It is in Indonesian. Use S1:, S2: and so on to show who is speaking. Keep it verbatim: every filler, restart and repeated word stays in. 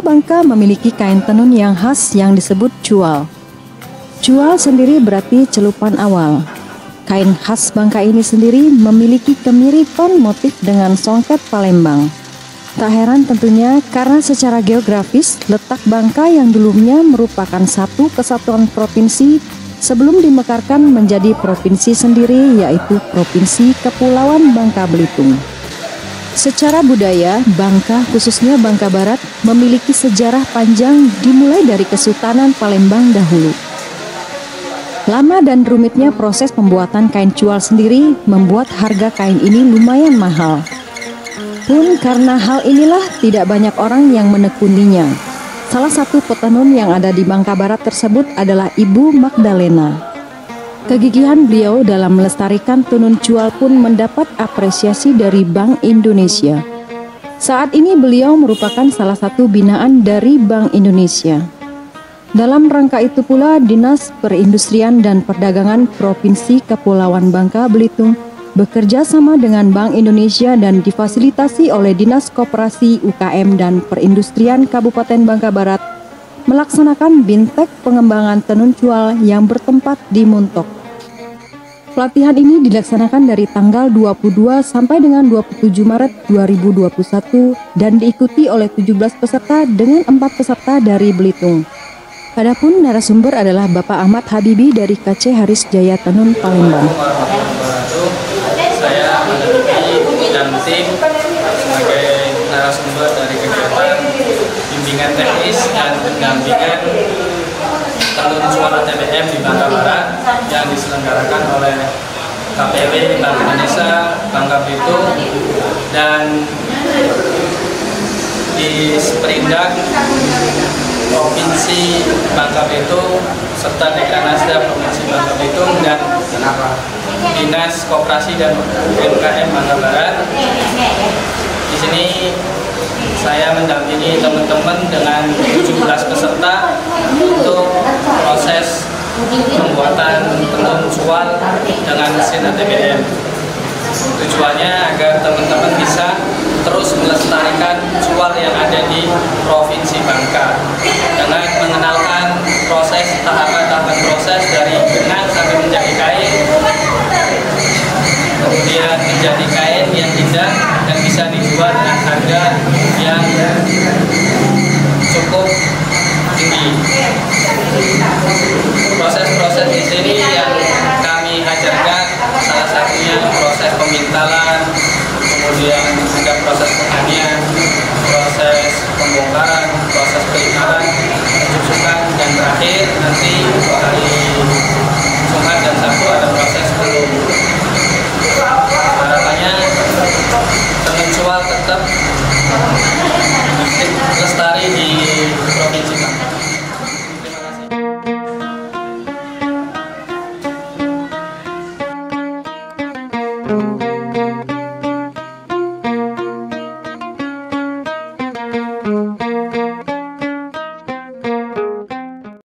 S1: Bangka memiliki kain tenun yang khas yang disebut cual. Cual sendiri berarti celupan awal. Kain khas Bangka ini sendiri memiliki kemiripan motif dengan songket Palembang. Tak heran tentunya karena secara geografis letak Bangka yang dulunya merupakan satu kesatuan provinsi sebelum dimekarkan menjadi provinsi sendiri, yaitu Provinsi Kepulauan Bangka Belitung. Secara budaya, Bangka khususnya Bangka Barat memiliki sejarah panjang dimulai dari Kesultanan Palembang dahulu. Lama dan rumitnya proses pembuatan kain cual sendiri membuat harga kain ini lumayan mahal. Pun karena hal inilah tidak banyak orang yang menekuninya. Salah satu petenun yang ada di Bangka Barat tersebut adalah Ibu Magdalena. Kegigihan beliau dalam melestarikan tenun cual pun mendapat apresiasi dari Bank Indonesia. Saat ini beliau merupakan salah satu binaan dari Bank Indonesia. Dalam rangka itu pula, Dinas Perindustrian dan Perdagangan Provinsi Kepulauan Bangka Belitung bekerja sama dengan Bank Indonesia dan difasilitasi oleh Dinas Koperasi U K M dan Perindustrian Kabupaten Bangka Barat melaksanakan bintek pengembangan tenun cual yang bertempat di Muntok. Pelatihan ini dilaksanakan dari tanggal dua puluh dua sampai dengan dua puluh tujuh Maret dua ribu dua puluh satu dan diikuti oleh tujuh belas peserta dengan empat peserta dari Belitung. Adapun narasumber adalah Bapak Ahmad Habibi dari K C Haris Jaya Tenun Palembang.
S2: Saya mendampingi dan tim sebagai narasumber dari kegiatan bimbingan teknis dan pendampingan tenun cual A T B M di Bangka Barat yang diselenggarakan oleh K P W Bank Indonesia Bangka Belitung dan di Sperindak Provinsi Bangka Belitung serta Dekranasda Provinsi Bangka Belitung dan Dinas Koperasi dan U M K M Bangka Barat. Di sini saya mendampingi teman-teman dengan tujuh belas peserta untuk proses pembuatan tenun cual dengan mesin A T B M. Tujuannya agar teman-teman bisa terus melestarikan cual yang ada di Provinsi Bangka dengan mengenalkan proses tahapan-tahapan proses dari benang sampai menjadi kain, kemudian menjadi kain yang indah dan bisa dijual dengan harga yang cukup tinggi. Proses-proses di sini yang kami ajarkan salah satunya proses pemintalan, kemudian ada proses penganian, proses pembongkaran, proses perimalan, pencucukan, dan terakhir nanti hari Jumat dan Sabtu ada proses belum. Harapannya tenun cual tetap lestari di Provinsi Bangka. Terima kasih.